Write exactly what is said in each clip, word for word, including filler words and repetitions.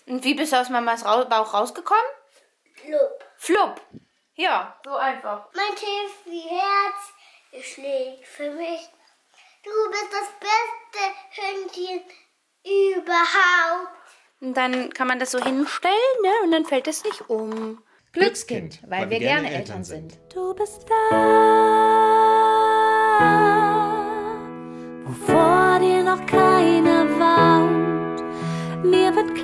Und wie bist du aus Mamas Ra Bauch rausgekommen? Flupp. Flupp. Ja, so einfach. Mein Tiffy-Herz schlägt für mich. Du bist das beste Hündchen überhaupt. Und dann kann man das so hinstellen, ne? Und dann fällt es nicht um. Glückskind, weil, weil wir gerne Eltern sind. sind. Du bist da, wo vor dir noch keiner wohnt. Mir wird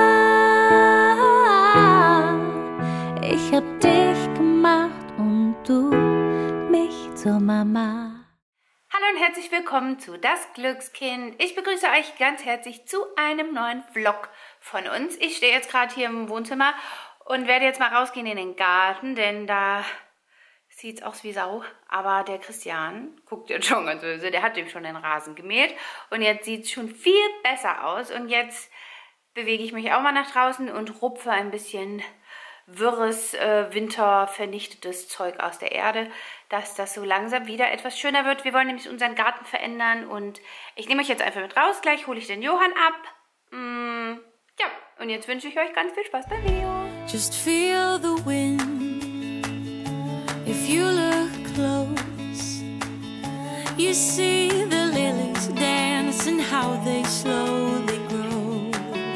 klar, ich hab dich gemacht und du mich zur Mama. Hallo und herzlich willkommen zu Das Glückskind. Ich begrüße euch ganz herzlich zu einem neuen Vlog von uns. Ich stehe jetzt gerade hier im Wohnzimmer und werde jetzt mal rausgehen in den Garten, denn da sieht es aus wie Sau. Aber der Christian guckt jetzt schon ganz böse, der hat ihm schon den Rasen gemäht und jetzt sieht es schon viel besser aus. Und jetzt bewege ich mich auch mal nach draußen und rupfe ein bisschen wirres, äh, wintervernichtetes Zeug aus der Erde, dass das so langsam wieder etwas schöner wird. Wir wollen nämlich unseren Garten verändern und ich nehme euch jetzt einfach mit raus. Gleich hole ich den Johann ab. Mm, ja, und jetzt wünsche ich euch ganz viel Spaß beim Video. Just feel the wind. If you look close, you see the lilies dance and how they slowly grow.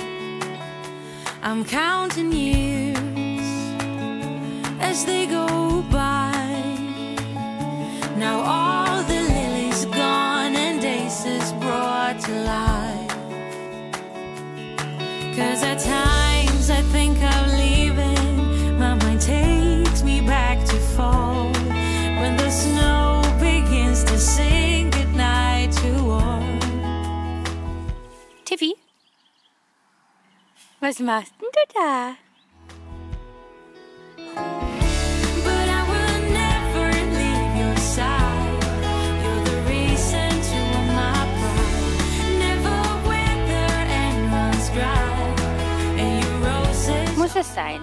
I'm counting years as they go by. Now all the lilies gone and aces brought to life. 'Cause at times I think of leaving, my mind takes me back to fall, when the snow begins to sing goodnight to all. Tiffy, was machst denn du da? Muss es sein.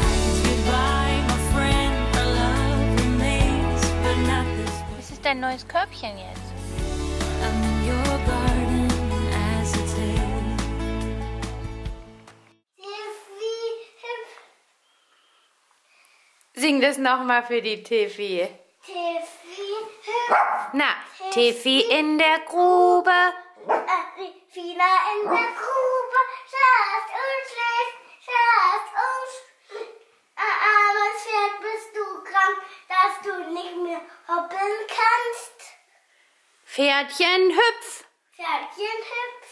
Das ist dein neues Körbchen jetzt. Sing das nochmal für die Tiffy. Tiffy, Na, Tiffy in der Grube. Fina in der Grube, schlafst und schläfst, schlafst und schläfst. Armes Pferd, bist du krank, dass du nicht mehr hoppeln kannst. Pferdchen hüpf. Pferdchen hüpf.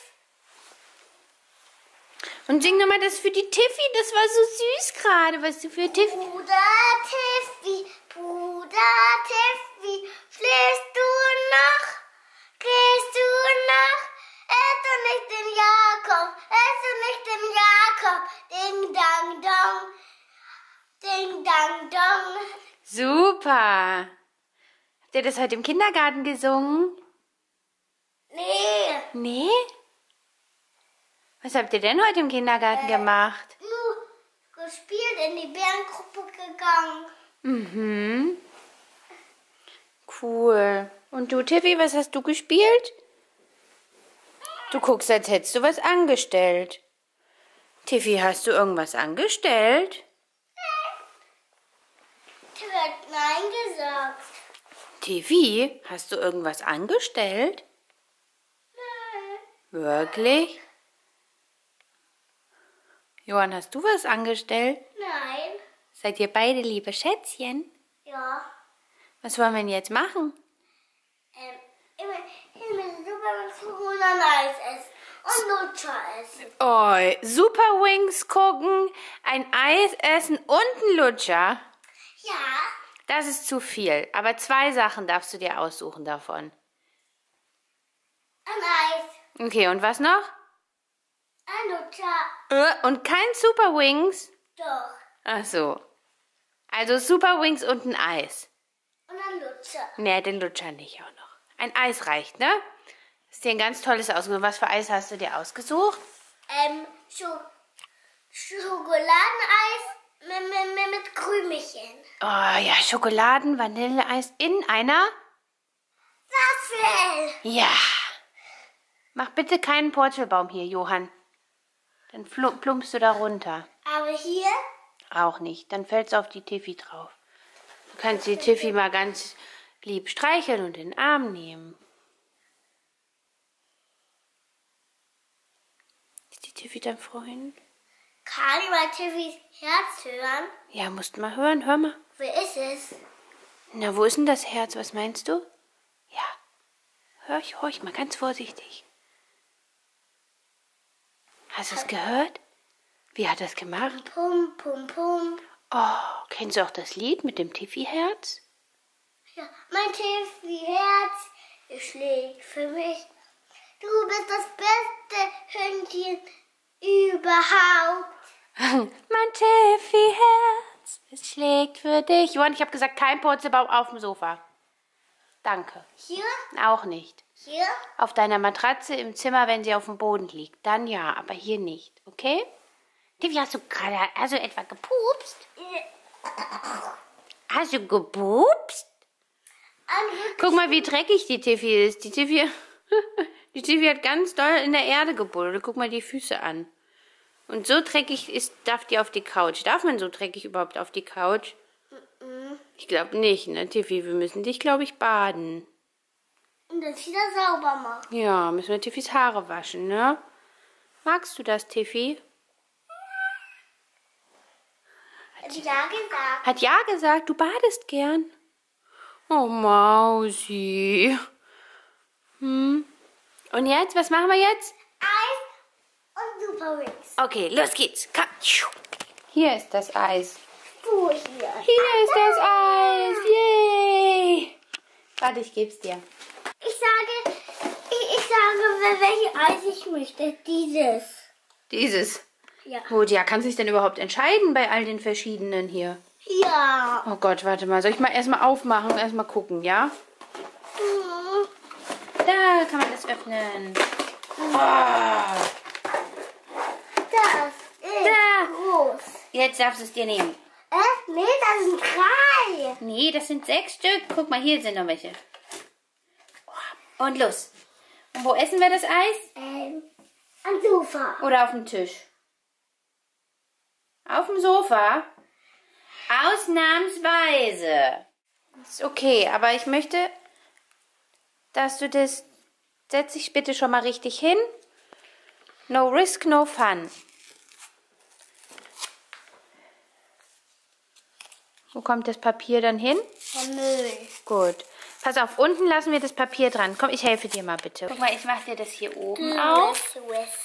Und sing nochmal das für die Tiffy, das war so süß gerade, was du für Tiffy... Bruder Tiffy, Bruder Tiffy, schläfst du noch, gehst du noch, es du nicht den Jakob, es du nicht den Jakob, ding dang dong, ding dang dong. Super. Habt ihr das heute im Kindergarten gesungen? Nee. Nee? Was habt ihr denn heute im Kindergarten äh, gemacht? Nur gespielt, in die Bärengruppe gegangen. Mhm. Cool. Und du, Tiffy, was hast du gespielt? Du guckst, als hättest du was angestellt. Tiffy, hast du irgendwas angestellt? Tiffy hat nein gesagt. Tiffy, hast du irgendwas angestellt? Nein. Wirklich? Johann, hast du was angestellt? Nein. Seid ihr beide liebe Schätzchen? Ja. Was wollen wir denn jetzt machen? Ähm, immer, immer super und dann Eis essen. Und Lutscher essen. Oh, Super Wings gucken, ein Eis essen und ein Lutscher. Ja. Das ist zu viel. Aber zwei Sachen darfst du dir aussuchen davon. Ein Eis. Okay, und was noch? Ein Lutscher. Äh, und kein Super Wings? Doch. Ach so. Also Super Wings und ein Eis. Und ein Lutscher. Nee, den Lutscher nicht auch noch. Ein Eis reicht, ne? Ist dir ein ganz tolles ausgesucht. Was für Eis hast du dir ausgesucht? Ähm, Sch Schokoladeneis mit, mit, mit Krümelchen. Oh ja, Schokoladen-Vanilleeis in einer Waffel. Ja. Mach bitte keinen Purzelbaum hier, Johann. Dann plumpst du da runter. Aber hier? Auch nicht. Dann fällst du auf die Tiffy drauf. Du kannst die Tiffy mal ganz lieb streicheln und in den Arm nehmen. Ist die Tiffy dein Freund? Kann ich mal Tiffys Herz hören? Ja, musst mal hören. Hör mal. Wer ist es? Na, wo ist denn das Herz? Was meinst du? Ja. Hör ich, horch mal ganz vorsichtig. Hast du es gehört? Wie hat das gemacht? Pum, pum, pum. Oh, kennst du auch das Lied mit dem Tiffy-Herz? Ja, mein Tiffy-Herz schlägt für mich. Du bist das beste Hündchen überhaupt. Mein Tiffy-Herz, es schlägt für dich. Johann, ich habe gesagt, kein Purzelbaum auf dem Sofa. Danke. Hier? Auch nicht. Hier? Auf deiner Matratze im Zimmer, wenn sie auf dem Boden liegt. Dann ja, aber hier nicht. Okay? Tiffy, hast du gerade, hast du etwa gepupst? Hast du gepupst? Guck mal, wie dreckig die Tiffy ist. Die Tiffy, die Tiffy hat ganz doll in der Erde gebuddelt. Guck mal die Füße an. Und so dreckig ist, darf die auf die Couch. Darf man so dreckig überhaupt auf die Couch? Mm-mm. Ich glaube nicht, ne, Tiffy? Wir müssen dich, glaube ich, baden. Und das wieder sauber machen. Ja, müssen wir Tiffys Haare waschen, ne? Magst du das, Tiffy? Hat ja gesagt. Hat ja gesagt, du badest gern. Oh, Mausi. Hm. Und jetzt, was machen wir jetzt? Eis und Super Wings. Okay, los geht's. Komm. Hier ist das Eis. Wo hier? Hier ist das Eis. Yay. Warte, ich geb's dir. Ich sage, ich, ich sage, welches Eis ich möchte. Dieses. Dieses. Ja. Gut, ja, kannst du dich denn überhaupt entscheiden bei all den verschiedenen hier? Ja. Oh Gott, warte mal. Soll ich mal erstmal aufmachen und erstmal gucken, ja? Mhm. Da kann man das öffnen. Oh. Das ist Da. groß. Jetzt darfst du es dir nehmen. Äh? Nee, das sind drei. Nee, das sind sechs Stück. Guck mal, hier sind noch welche. Und los. Und wo essen wir das Eis? Ähm, am Sofa. Oder auf dem Tisch? Auf dem Sofa? Ausnahmsweise. Ist okay, aber ich möchte, dass du das... Setz dich bitte schon mal richtig hin. No risk, no fun. Wo kommt das Papier dann hin? Der Müll. Gut. Pass auf, unten lassen wir das Papier dran. Komm, ich helfe dir mal bitte. Guck mal, ich mache dir das hier oben auf.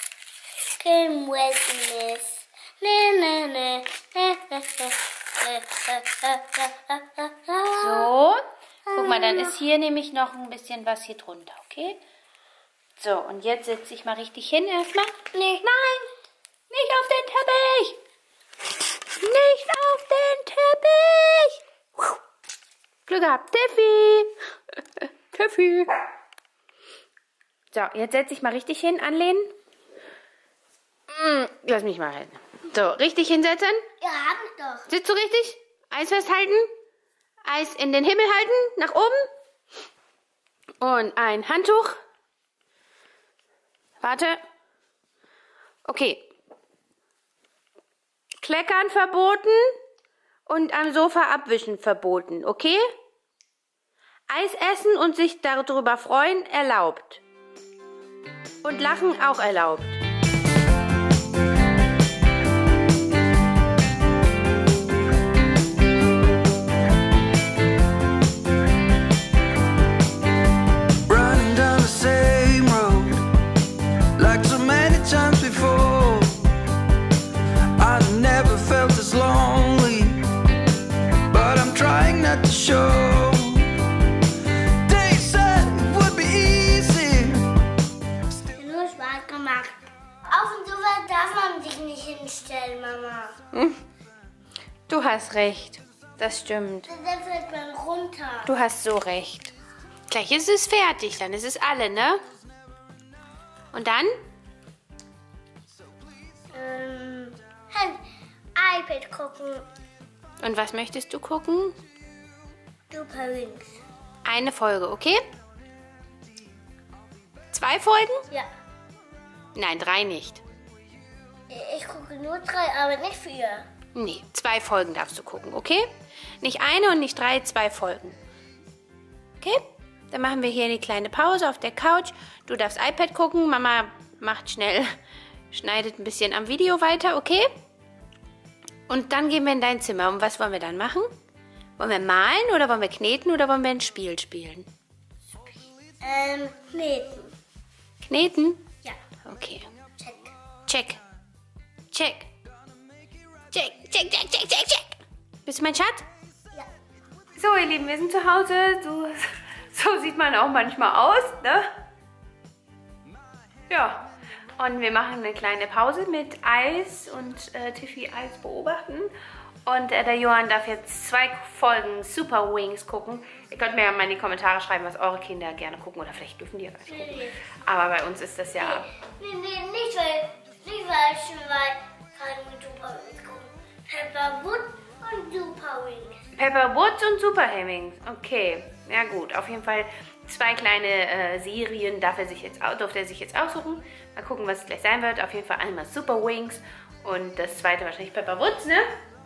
So. Guck mal, dann ist hier nämlich noch ein bisschen was hier drunter, okay? So, und jetzt setz dich mal richtig hin erstmal. Nee. Nein, nicht auf den Teppich. Nicht auf den Teppich. Glück gehabt, Tiffy. Tiffy. So, jetzt setz dich mal richtig hin, anlehnen. Lass mich mal halten. So, richtig hinsetzen. Ja, hab ich doch. Sitzt du richtig? Eis festhalten. Eis in den Himmel halten, nach oben. Und ein Handtuch. Warte. Okay. Kleckern verboten und am Sofa abwischen verboten, okay? Eis essen und sich darüber freuen erlaubt. Und lachen auch erlaubt. Du hast recht. Das stimmt. Dann fällt man runter. Du hast so recht. Gleich ist es fertig, dann ist es alle, ne? Und dann? Ähm, iPad gucken. Und was möchtest du gucken? Super Wings. Eine Folge, okay? Zwei Folgen? Ja. Nein, drei nicht. Ich gucke nur drei, aber nicht vier. Nee, zwei Folgen darfst du gucken, okay? Nicht eine und nicht drei, zwei Folgen. Okay? Dann machen wir hier eine kleine Pause auf der Couch. Du darfst iPad gucken. Mama macht schnell, schneidet ein bisschen am Video weiter, okay? Und dann gehen wir in dein Zimmer. Und was wollen wir dann machen? Wollen wir malen oder wollen wir kneten oder wollen wir ein Spiel spielen? Ähm, kneten. Kneten? Ja. Okay. Check. Check. Check. Check, check, check, check, check, check. Bist du mein Schatz? Ja. So, ihr Lieben, wir sind zu Hause. So, so sieht man auch manchmal aus, ne? Ja. Und wir machen eine kleine Pause mit Eis und äh, Tiffy Eis beobachten. Und äh, der Johann darf jetzt zwei Folgen Super Wings gucken. Ihr könnt mir ja mal in die Kommentare schreiben, was eure Kinder gerne gucken. Oder vielleicht dürfen die ja gar nicht gucken. Nee. Aber bei uns ist das ja... Nee, nee, nicht weil, nicht weil ich schon mal gerade mit Super Wings gucken. Pepper Wood und Super Wings. Pepper Woods und Super Hemmings. Okay, ja gut. Auf jeden Fall zwei kleine äh, Serien darf er sich jetzt, durfte er sich jetzt aussuchen. Mal gucken, was es gleich sein wird. Auf jeden Fall einmal Super Wings und das zweite wahrscheinlich Pepper Woods, ne?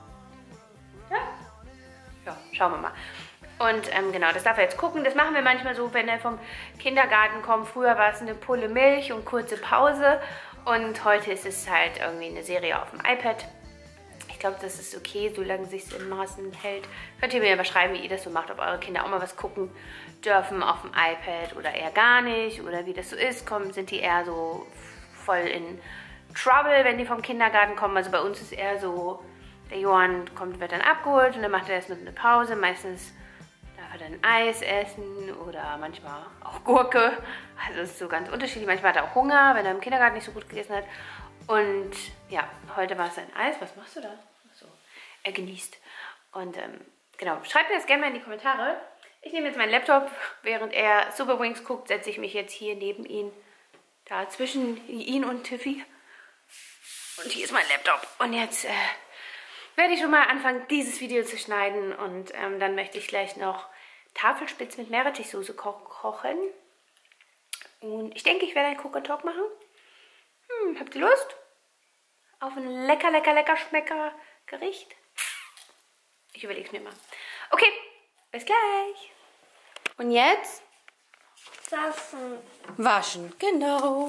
Ja? Ja, schauen wir mal. Und ähm, genau, das darf er jetzt gucken. Das machen wir manchmal so, wenn er vom Kindergarten kommt. Früher war es eine Pulle Milch und kurze Pause. Und heute ist es halt irgendwie eine Serie auf dem iPad. Ich glaube, das ist okay, solange es sich in Maßen hält. Könnt ihr mir aber schreiben, wie ihr das so macht, ob eure Kinder auch mal was gucken dürfen auf dem iPad oder eher gar nicht. Oder wie das so ist. Kommen, sind die eher so voll in Trouble, wenn die vom Kindergarten kommen. Also bei uns ist eher so, der Johann kommt, wird dann abgeholt und dann macht er erst eine Pause. Meistens darf er dann Eis essen oder manchmal auch Gurke. Also es ist so ganz unterschiedlich. Manchmal hat er auch Hunger, wenn er im Kindergarten nicht so gut gegessen hat. Und ja, heute war es ein Eis. Was machst du da? Achso, er genießt. Und ähm, genau, schreibt mir das gerne mal in die Kommentare. Ich nehme jetzt meinen Laptop. Während er Super Wings guckt, setze ich mich jetzt hier neben ihn. Da zwischen ihn und Tiffy. Und hier ist mein Laptop. Und jetzt... Äh, werde ich schon mal anfangen, dieses Video zu schneiden und ähm, dann möchte ich gleich noch Tafelspitz mit Meerrettichsoße ko kochen. Und ich denke, ich werde einen Cook and Talk machen. Hm, habt ihr Lust? Auf ein lecker, lecker, lecker Schmecker Gericht? Ich überlege es mir mal. Okay, bis gleich. Und jetzt? Waschen. Waschen, genau.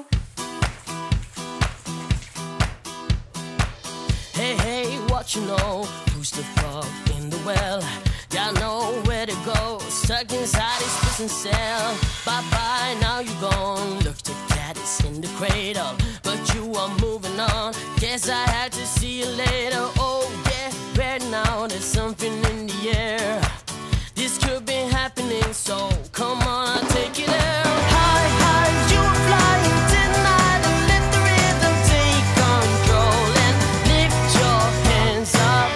Hey, hey, what you know? Who's the frog in the well? Got nowhere to go, stuck inside his prison cell. Bye-bye, now you gone. Look, the cat is in the cradle, but you are moving on. Guess I had to see you later. Oh, yeah, right now there's something in the air. This could be happening, so come on, I'll take you there. High, high, you are flying tonight, and let the rhythm take control. And lift your hands up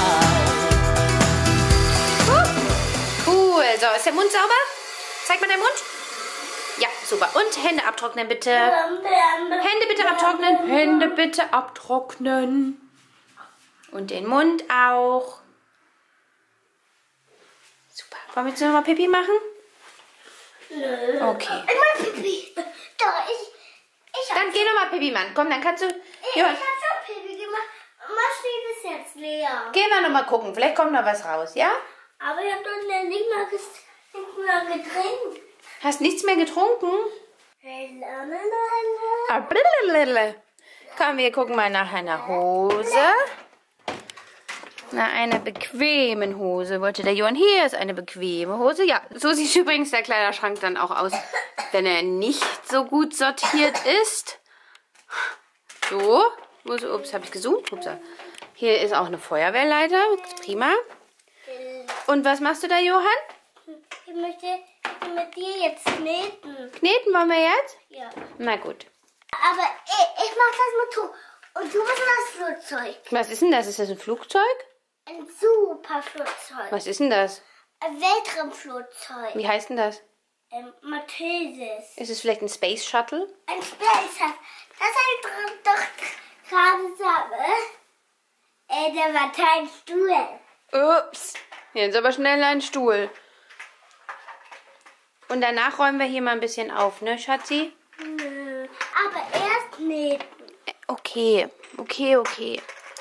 high. Cool. So, ist der Mund sauber? Zeig mal deinen Mund. Ja, super. Und Hände abtrocknen, bitte. Hände bitte abtrocknen. Hände bitte abtrocknen. Und den Mund auch. Super. Wollen wir jetzt nochmal Pipi machen? Nö. Okay. Ich mach Pipi. Doch, ich... Ich hab, Dann geh nochmal Pipi machen. Komm, dann kannst du... ich, ich Ja, hab schon Pipi gemacht. Maschine ist jetzt leer. gehen wir nochmal gucken. Vielleicht kommt noch was raus, ja? Aber ich hab doch nicht mal, ges- nicht mal getrinkt. Hast nichts mehr getrunken? Lalalala. Ah, blablabla. Komm, wir gucken mal nach einer Hose. Nach einer bequemen Hose. Wollte der Johann, hier ist eine bequeme Hose. Ja, so sieht übrigens der Kleiderschrank dann auch aus, wenn er nicht so gut sortiert ist. So. Ups, habe ich gezoomt. Ups. Hier ist auch eine Feuerwehrleiter. Prima. Und was machst du da, Johann? Ich möchte mit dir jetzt kneten. Kneten wollen wir jetzt? Ja. Na gut. Aber ich, ich mach das mit du. Und du bist das Flugzeug. Was ist denn das? Ist das ein Flugzeug? Ein super Flugzeug. Was ist denn das? Ein Weltraumflugzeug. Wie heißt denn das? Ähm, Mathesis. Ist es vielleicht ein Space Shuttle? Ein Space Hut. Das habe ich doch- doch gerade gesagt. Äh, der war kein Stuhl. Ups. Jetzt aber schnell ein Stuhl. Und danach räumen wir hier mal ein bisschen auf, ne, Schatzi? Nö. Aber erst kneten. Äh, Okay. okay. Okay, okay.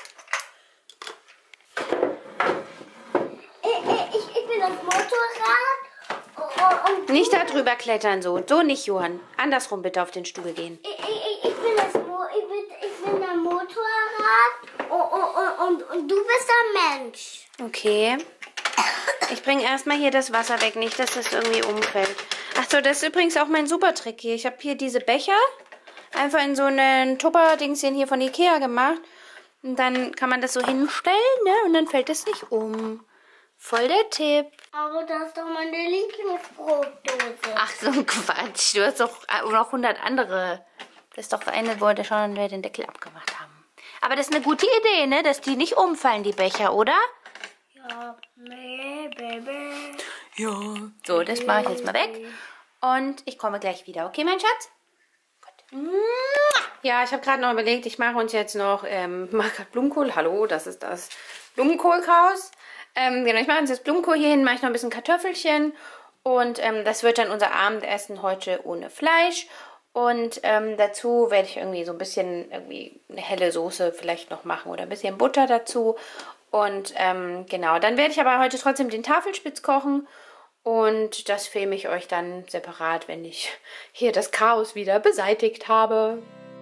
Ich, ich, ich bin das Motorrad. Und, und Nicht da drüber klettern so. So nicht, Johann. Andersrum bitte auf den Stuhl gehen. Ich, ich, ich, bin, das Mo ich, bin, ich bin der Motorrad und, und, und, und du bist der Mensch. Okay. Ich bringe erstmal hier das Wasser weg, nicht, dass das irgendwie umfällt. Ach so, das ist übrigens auch mein Supertrick hier. Ich habe hier diese Becher einfach in so einen Tupper-Dingschen hier von Ikea gemacht. Und dann kann man das so hinstellen, ne? Und dann fällt es nicht um. Voll der Tipp. Aber das ist doch meine Lieblingsbrotdose. Ach, so ein Quatsch. Du hast doch noch hundert andere. Das ist doch eine, wo wir schon den Deckel abgemacht haben. Aber das ist eine gute Idee, ne? Dass die nicht umfallen, die Becher, oder? Ja, nee, Baby. Ja. So, das mache ich jetzt mal weg. Und ich komme gleich wieder. Okay, mein Schatz? Gut. Ja, ich habe gerade noch überlegt, ich mache uns jetzt noch, ähm, mache gerade Blumenkohl. Hallo, das ist das Blumenkohlchaos. Ähm, genau, ich mache uns jetzt Blumenkohl hier hin, mache ich noch ein bisschen Kartoffelchen. Und ähm, das wird dann unser Abendessen heute ohne Fleisch. Und ähm, dazu werde ich irgendwie so ein bisschen irgendwie eine helle Soße vielleicht noch machen oder ein bisschen Butter dazu. Und ähm, genau, dann werde ich aber heute trotzdem den Tafelspitz kochen. Und das filme ich euch dann separat, wenn ich hier das Chaos wieder beseitigt habe.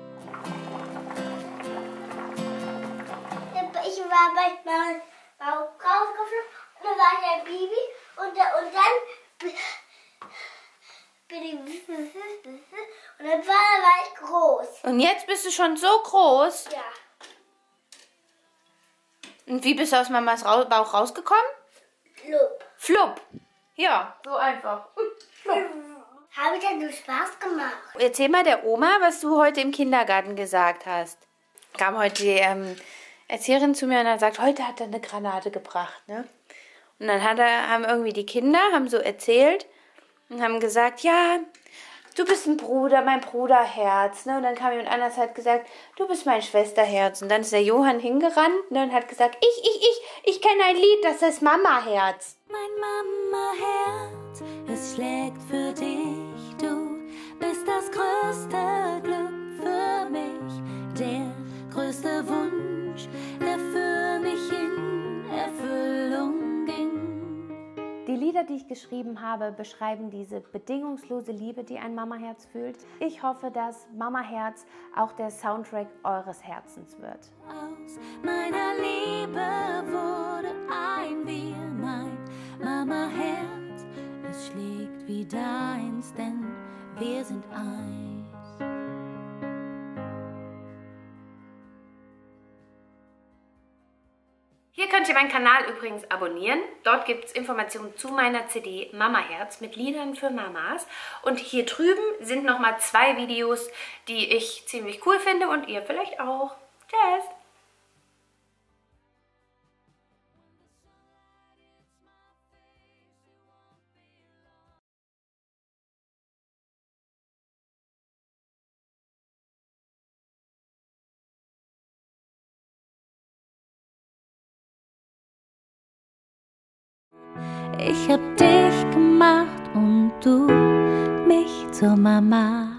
Ich war bei meinem rausgeflogen und dann war ich ein Baby und, da, und dann bin ich und dann war, war ich groß. Und jetzt bist du schon so groß. Ja. Und wie bist du aus Mamas Ra- Bauch rausgekommen? Flup. Flupp. Ja, so einfach. Flupp. Habe ich ja nur Spaß gemacht. Erzähl mal der Oma, was du heute im Kindergarten gesagt hast. Kam heute die ähm, Erzieherin zu mir und hat gesagt, heute hat er eine Granate gebracht, ne? Und dann hat er, haben irgendwie die Kinder, haben so erzählt und haben gesagt, ja, du bist ein Bruder, mein Bruderherz, ne? Und dann kam jemand anders, hat gesagt, du bist mein Schwesterherz. Und dann ist der Johann hingerannt, ne? Und hat gesagt, ich, ich, ich, ich kenne ein Lied, das heißt Mamaherz. Mein Mamaherz, es schlägt für dich, du bist das größte Glück für mich, der größte Wunsch, der für mich in Erfüllung ging. Die Lieder, die ich geschrieben habe, beschreiben diese bedingungslose Liebe, die ein Mamaherz fühlt. Ich hoffe, dass Mamaherz auch der Soundtrack eures Herzens wird. Aus meiner Liebe wurde ein Wir, mein Mamaherz. Es schlägt wie deins, denn wir sind eins. Hier könnt ihr meinen Kanal übrigens abonnieren. Dort gibt es Informationen zu meiner C D Mamaherz mit Liedern für Mamas. Und hier drüben sind nochmal zwei Videos, die ich ziemlich cool finde und ihr vielleicht auch. Tschüss! Ich hab dich gemacht und du mich zur Mama.